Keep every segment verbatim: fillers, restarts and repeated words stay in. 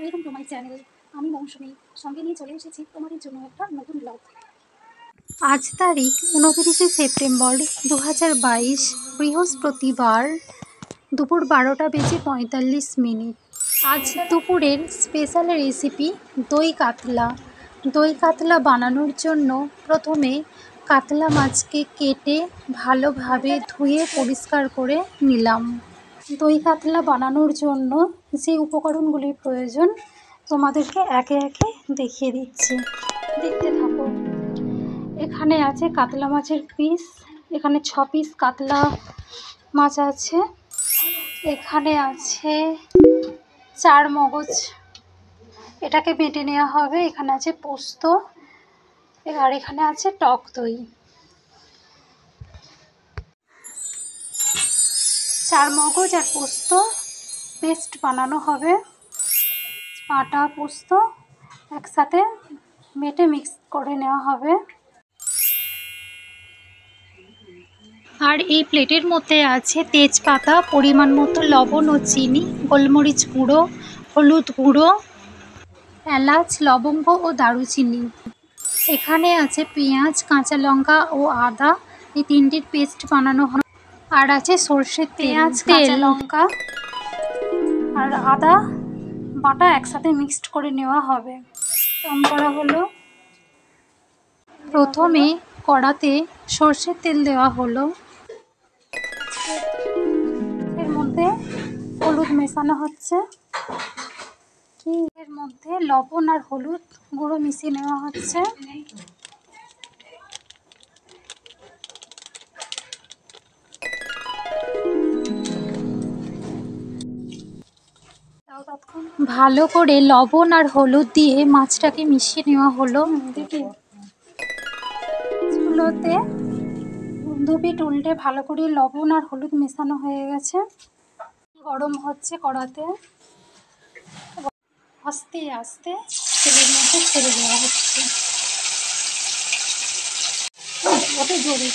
Welcome to my channel. আমি মৌসুমী, সঙ্গে নিয়ে চলে এসেছি তোমাদের জন্য একটা নতুন ব্লগ। আজ তারিখ উনত্রিশে সেপ্টেম্বর দু হাজার বাইশ, বৃহস্পতিবার, দুপুর বারোটা বেজে পঁয়তাল্লিশ মিনিট। আজ দুপুরের স্পেশাল রেসিপি দই কাতলা। দই কাতলা বানানোর জন্য প্রথমে কাতলা মাছকে কেটে ভালোভাবে ধুয়ে পরিষ্কার করে নিলাম। দই কাতলা বানানোর জন্য যে উপকরণগুলির প্রয়োজন তোমাদেরকে একে একে দেখিয়ে দিচ্ছি, দেখতে থাকো। এখানে আছে কাতলা মাছের পিস, এখানে ছ পিস কাতলা মাছ আছে। এখানে আছে চার মগজ, এটাকে বেটে নেওয়া হবে। এখানে আছে পোস্ত, আর এখানে আছে টক দই। চার মগজ আর পোস্ত পেস্ট বানানো হবে। আটা পোস্ত একসাথে বেটে মিক্স করে নেওয়া হবে। আর এই প্লেটের মধ্যে আছে তেজপাতা, পরিমাণ মতো লবণ ও চিনি, গোলমরিচ গুঁড়ো, হলুদ গুঁড়ো, এলাচ, লবঙ্গ ও দারুচিনি। এখানে আছে পেঁয়াজ, কাঁচা লঙ্কা ও আদা, এই তিনটির পেস্ট বানানো হবে। আর আছে সর্ষের তেল, পেঁয়াজ, কাঁচা লঙ্কা আর আদা বাটা একসাথে মিক্সড করে নেওয়া হবে। অন করা হলো। প্রথমে কড়াতে সর্ষের তেল দেওয়া হলো, এর মধ্যে হলুদ মেশানো হচ্ছে, কি এর মধ্যে লবণ আর হলুদ গুঁড়ো মিশিয়ে নেওয়া হচ্ছে। ভালো করে লবণ আর হলুদ দিয়ে মাছটাকে মিশিয়ে নেওয়া হলো। চুলোতে দু পিঠ উল্টে ভালো করে লবণ আর হলুদ মেশানো হয়ে গেছে। গরম হচ্ছে কড়াতে, আস্তে আস্তে তেলের মধ্যে ছেড়ে দেওয়া হচ্ছে। ওটা জোরে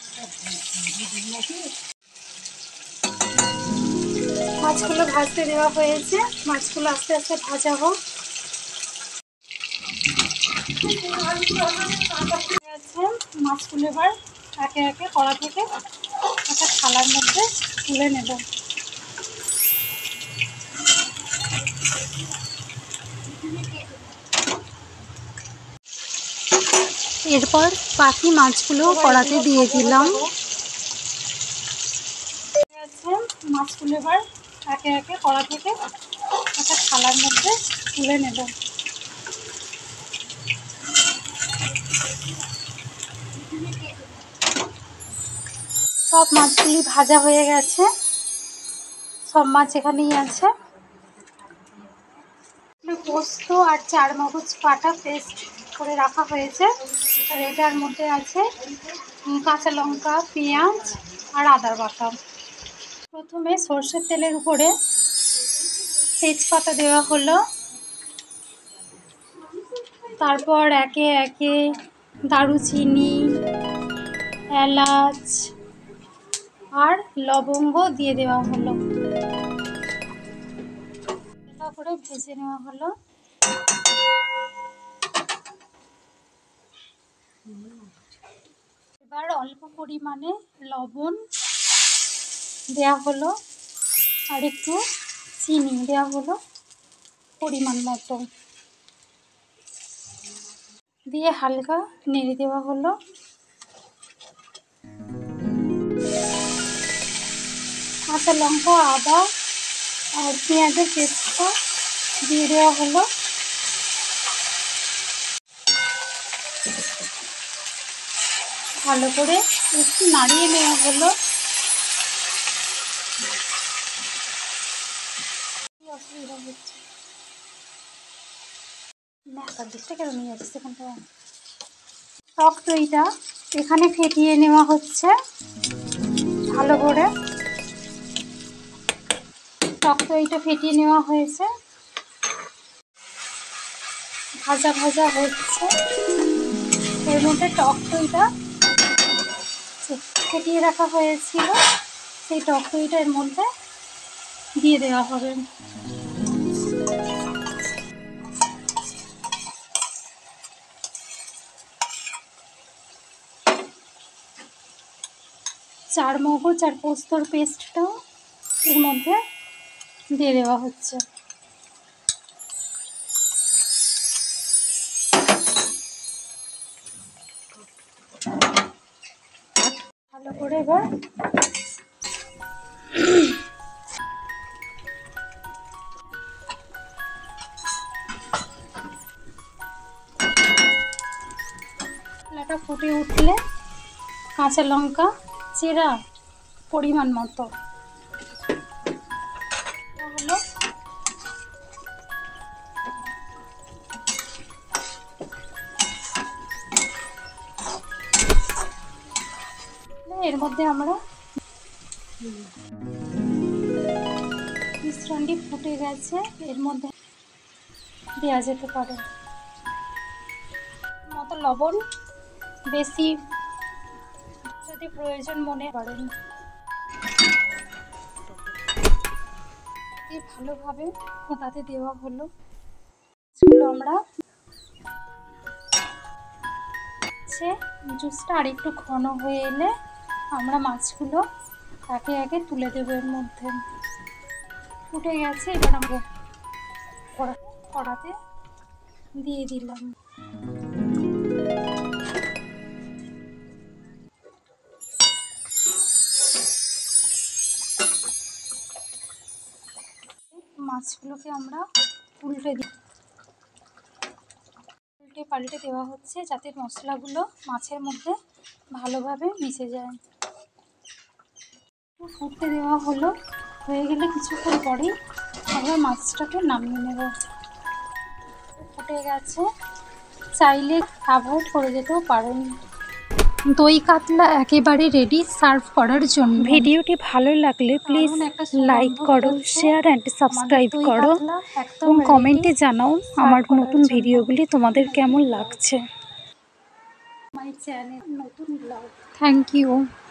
মাছগুলো ভাজতে দেওয়া হয়েছে। মাছগুলো আস্তে আস্তে ভাজা হোক। মাছগুলো এবার একে একে কড়া থেকে একটা থালার মধ্যে তুলে নেব। এরপর বাকি মাছগুলো কড়াতে দিয়ে দিলাম। মাছগুলো এবার একে একে কড়া থেকে একটা থালার মধ্যে তুলে নেব। সব মাছগুলি ভাজা হয়ে গেছে, সব মাছ এখানেই আছে। পোস্ত আর চার মগজ বাটা পেস্ট করে রাখা হয়েছে, আর এটার মধ্যে আছে কাঁচা লঙ্কা, পেঁয়াজ আর আদার বাটা। প্রথমে সর্ষের তেলের উপরে তেজপাতা দেওয়া হলো, তারপর একে একে দারুচিনি, এলাচ আর লবঙ্গ দিয়ে দেওয়া হলো। ভালো করে ভেজে নেওয়া হলো। এবার অল্প পরিমাণে লবণ দেওয়া হলো আর একটু চিনি দেওয়া হলো পরিমাণ মতো, দিয়ে হালকা নেড়ে দেওয়া হলো। কাঁচা লঙ্কা, আদা আর পেঁয়াজের পেস্টটা দিয়ে দেওয়া হলো। ভালো করে একটু নাড়িয়ে নেওয়া হলো। অসুবিধা হচ্ছে কেন নিয়ে যাচ্ছে সেখানটা। টক দইটা এখানে ফেটিয়ে নেওয়া হচ্ছে ভালো করে। টক দইটা ফেটিয়ে নেওয়া হয়েছে, ভাজা ভাজা হচ্ছে। এর মধ্যে টক দইটা ফেটিয়ে রাখা হয়েছিল, সেই টক দইটা এর মধ্যে দিয়ে দেওয়া হবে। চার মগজ আর পোস্তর পেস্টটাও এর মধ্যে দিয়ে দেওয়া হচ্ছে। ভালো করে এবার মশলাটা ফুটে উঠলে কাঁচা লঙ্কা চেরা পরিমাণ মতো হলো, এর মধ্যে আমরা মিশ্রণটি ফুটে গেছে, এর মধ্যে দেওয়া যেতে পারে মতো লবণ, বেশি যদি প্রয়োজন মনে করেন। ভালোভাবে ফোটাতে দেওয়া হলো। সেগুলো আমরা জুসটা আর একটু ঘন হয়ে এলে আমরা মাছগুলো একে একে তুলে দেবো। এর মধ্যে ফুটে গেছে, এবার আমরা কড়াতে দিয়ে দিলাম। মাছগুলোকে আমরা উল্টে দিই, উল্টে পাল্টে দেওয়া হচ্ছে যাতে মশলাগুলো মাছের মধ্যে ভালোভাবে মিশে যায়। ফুটতে দেওয়া হলো, হয়ে গেলে কিছুক্ষণ পরেই আমরা মাছটাকে নামিয়ে নেব। ফুটে গেছে, চাইলে অ্যাভয়েড করে যেতেও পারেন। দই কাতলা একেবারে রেডি সার্ভ করার জন্য। ভিডিওটি ভালো লাগলে প্লিজ লাইক করো, শেয়ার অ্যান্ড সাবস্ক্রাইব করো এবং কমেন্টে জানাও আমার নতুন ভিডিওগুলি তোমাদের কেমন লাগছে। মাই চ্যানেল নতুন ব্লগ। Thank you.